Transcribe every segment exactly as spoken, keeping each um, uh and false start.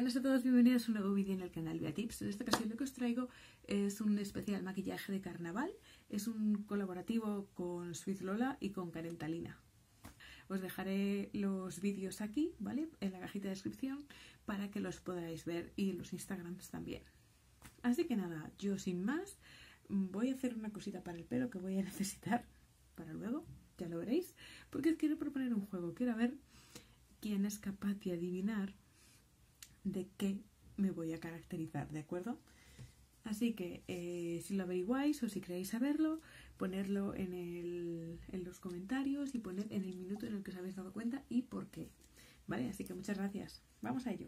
buenas a todos, bienvenidos a un nuevo vídeo en el canal Bea Tips. En esta ocasión lo que os traigo es un especial maquillaje de carnaval. Es un colaborativo con Sweet Lola y con Karen Talina. Os dejaré los vídeos aquí, ¿vale? En la cajita de descripción para que los podáis ver y en los Instagrams también. Así que nada, yo sin más voy a hacer una cosita para el pelo que voy a necesitar para luego, ya lo veréis, porque quiero proponer un juego. Quiero ver quién es capaz de adivinar de qué me voy a caracterizar, ¿de acuerdo? Así que eh, si lo averiguáis o si queréis saberlo, ponerlo en, el, en los comentarios y poner en el minuto en el que os habéis dado cuenta y por qué, ¿vale? Así que muchas gracias. Vamos a ello.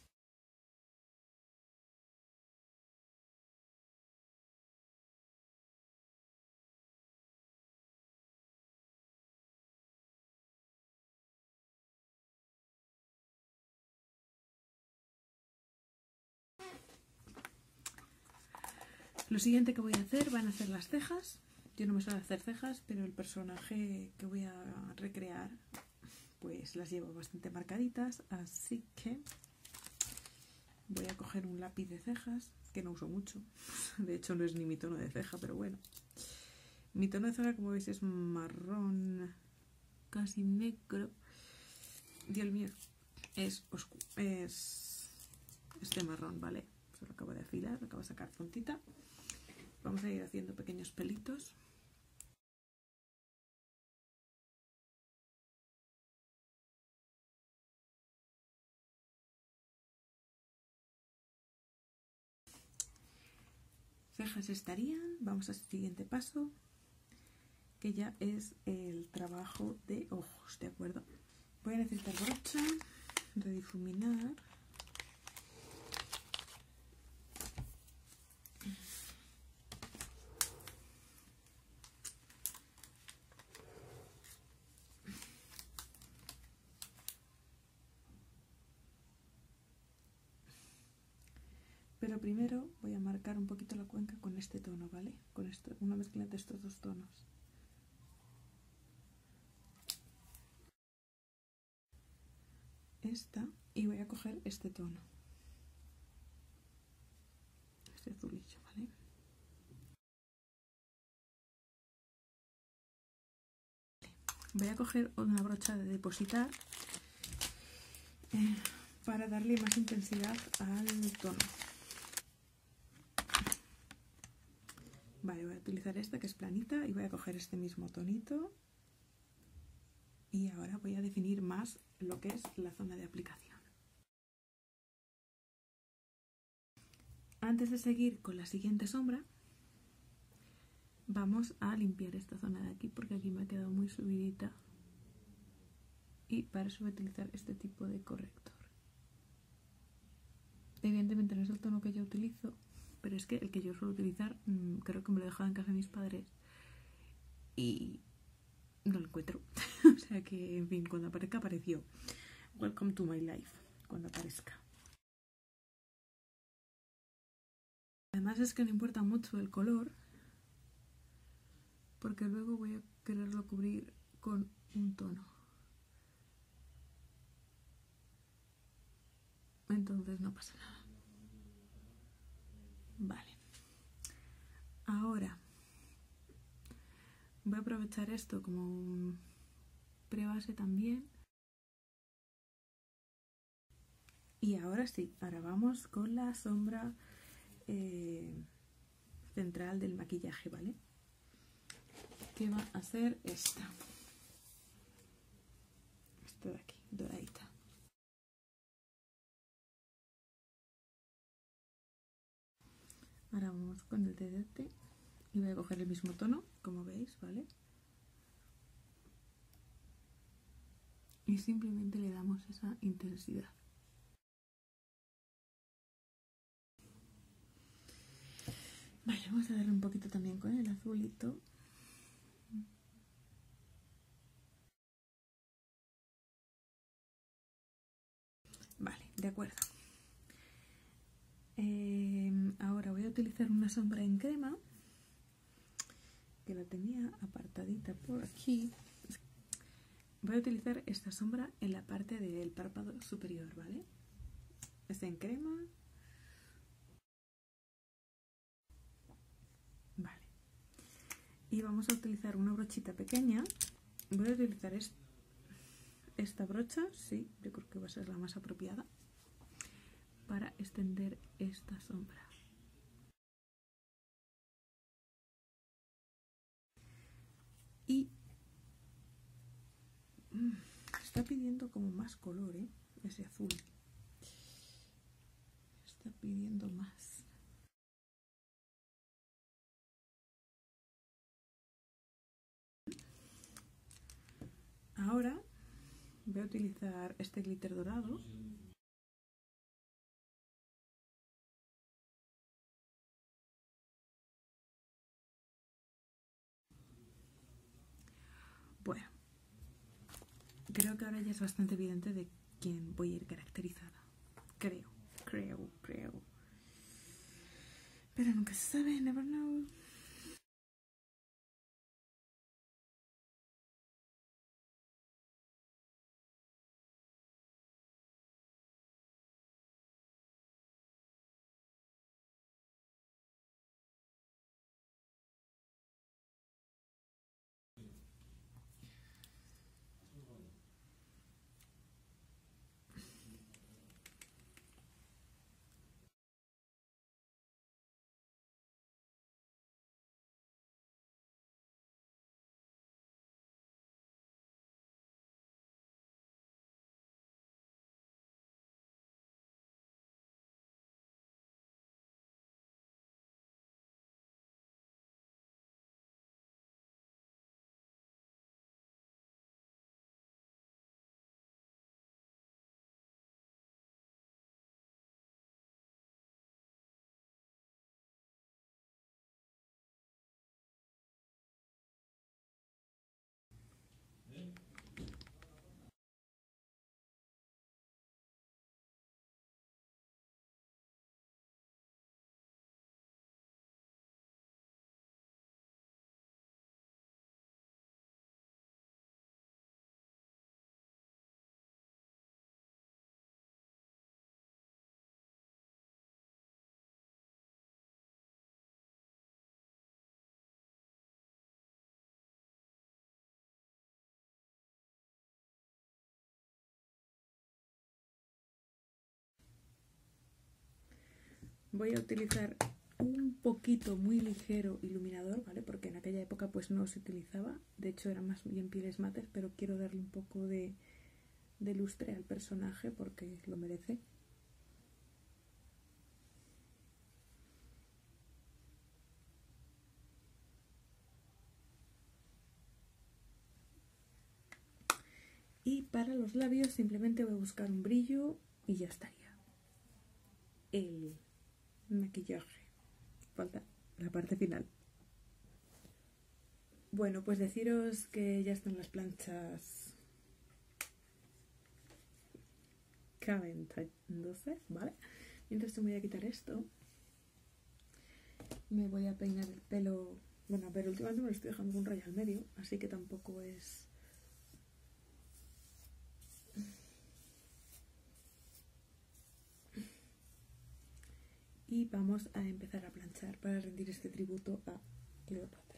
Lo siguiente que voy a hacer van a ser las cejas. Yo no me suelo hacer cejas, pero el personaje que voy a recrear pues las llevo bastante marcaditas, así que voy a coger un lápiz de cejas, que no uso mucho. De hecho no es ni mi tono de ceja, pero bueno. Mi tono de ceja, como veis, es marrón, casi negro. Y el mío es oscuro, es este marrón, ¿vale? Se lo acabo de afilar, lo acabo de sacar puntita. Vamos a ir haciendo pequeños pelitos. Cejas estarían. Vamos al siguiente paso, que ya es el trabajo de ojos, ¿de acuerdo? Voy a necesitar brocha de difuminar. Pero primero voy a marcar un poquito la cuenca con este tono, ¿vale? Con esto, una mezcla de estos dos tonos. Esta, y voy a coger este tono. Este azulillo, ¿vale? Voy a coger una brocha de depositar eh, para darle más intensidad al tono. Vale, voy a utilizar esta que es planita y voy a coger este mismo tonito y ahora voy a definir más lo que es la zona de aplicación. Antes de seguir con la siguiente sombra, vamos a limpiar esta zona de aquí porque aquí me ha quedado muy subidita y para eso voy a utilizar este tipo de corrector. Evidentemente no es el tono que yo utilizo, pero es que el que yo suelo utilizar mmm, creo que me lo he dejado en casa de mis padres y no lo encuentro. O sea que, en fin, cuando aparezca, apareció. Welcome to my life, cuando aparezca. Además es que no importa mucho el color, porque luego voy a quererlo cubrir con un tono. Entonces no pasa nada. Vale. Ahora voy a aprovechar esto como un prebase también. Y ahora sí, ahora vamos con la sombra eh, central del maquillaje, ¿vale? Que va a ser esta. Esta de aquí, doradita. Ahora vamos con el dedete y voy a coger el mismo tono, como veis, ¿vale? Y simplemente le damos esa intensidad. Vale, vamos a darle un poquito también con el azulito. Vale, de acuerdo. Eh, ahora voy a utilizar una sombra en crema, que la tenía apartadita por aquí. Voy a utilizar esta sombra en la parte del párpado superior, ¿vale? es en crema. Vale. Y vamos a utilizar una brochita pequeña. Voy a utilizar esta. Esta brocha, sí, yo creo que va a ser la más apropiada para extender esta sombra. Y mmm, está pidiendo como más color, ¿eh? Ese azul. Está pidiendo más. Ahora voy a utilizar este glitter dorado. Bueno, creo que ahora ya es bastante evidente de quién voy a ir caracterizada. Creo, creo, creo. Pero nunca se sabe, never know. Voy a utilizar un poquito muy ligero iluminador, ¿vale? Porque en aquella época pues no se utilizaba, de hecho eran más bien pieles mates, pero quiero darle un poco de, de lustre al personaje porque lo merece. Y para los labios simplemente voy a buscar un brillo y ya estaría. El maquillaje. Falta la parte final. Bueno, pues deciros que ya están las planchas calentándose, ¿vale? Mientras te voy a quitar esto, me voy a peinar el pelo. Bueno, pero últimamente me lo estoy dejando un rayo al medio, así que tampoco es... Y vamos a empezar a planchar para rendir este tributo a Cleopatra.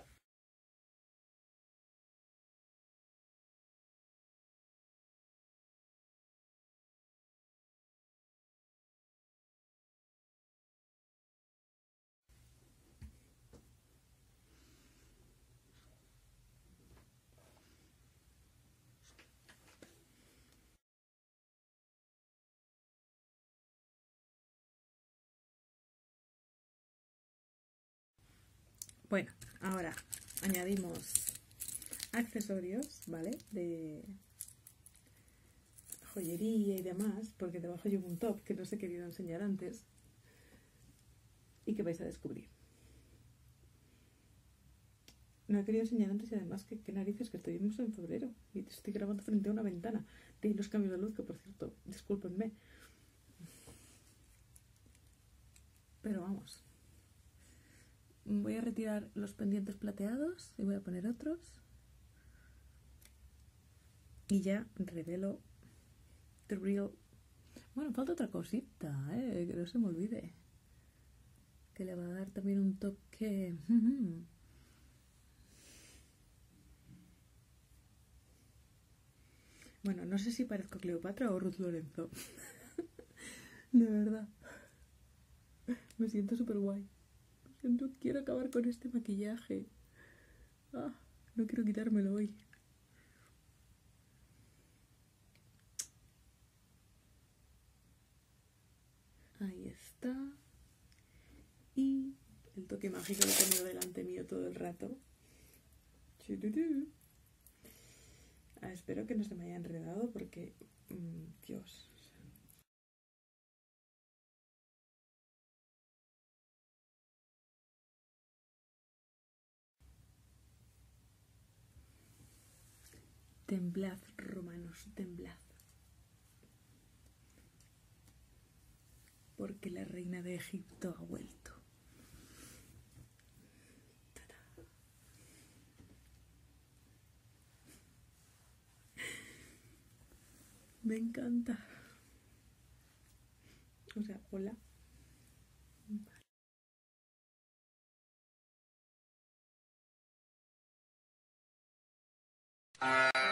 Bueno, ahora añadimos accesorios, ¿vale? De joyería y demás, porque debajo llevo un top que no os he querido enseñar antes y que vais a descubrir. No he querido enseñar antes y además que, que narices que estuvimos en febrero y te estoy grabando frente a una ventana. De los cambios de luz, que por cierto, discúlpenme. Pero vamos. Voy a retirar los pendientes plateados y voy a poner otros. Y ya revelo the real Bueno, falta otra cosita, ¿eh? Que no se me olvide. Que le va a dar también un toque... Bueno, no sé si parezco Cleopatra o Ruth Lorenzo. De verdad. Me siento súper guay. No quiero acabar con este maquillaje. Ah, no quiero quitármelo hoy. Ahí está. Y el toque mágico lo he tenido delante mío todo el rato. Ah, espero que no se me haya enredado porque... Mmm, Dios. Temblad, romanos, temblad. Porque la reina de Egipto ha vuelto. Me encanta. O sea, hola. Vale.